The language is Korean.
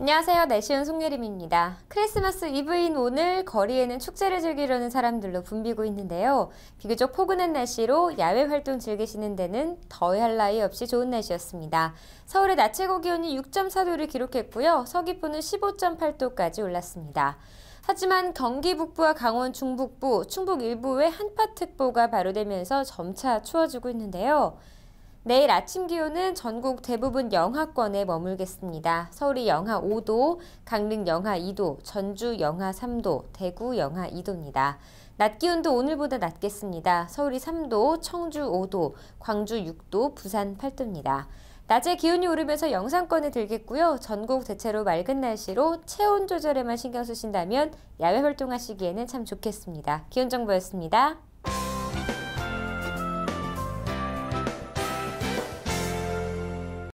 안녕하세요. 날씨온 송예림입니다. 크리스마스 이브인 오늘 거리에는 축제를 즐기려는 사람들로 붐비고 있는데요. 비교적 포근한 날씨로 야외 활동 즐기시는 데는 더할 나위 없이 좋은 날씨였습니다. 서울의 낮 최고 기온이 6.4도를 기록했고요. 서귀포는 15.8도까지 올랐습니다. 하지만 경기 북부와 강원 중북부, 충북 일부에 한파특보가 발효되면서 점차 추워지고 있는데요. 내일 아침 기온은 전국 대부분 영하권에 머물겠습니다. 서울이 영하 5도, 강릉 영하 2도, 전주 영하 3도, 대구 영하 2도입니다. 낮 기온도 오늘보다 낮겠습니다. 서울이 3도, 청주 5도, 광주 6도, 부산 8도입니다. 낮에 기온이 오르면서 영상권에 들겠고요. 전국 대체로 맑은 날씨로 체온 조절에만 신경 쓰신다면 야외 활동하시기에는 참 좋겠습니다. 기온 정보였습니다.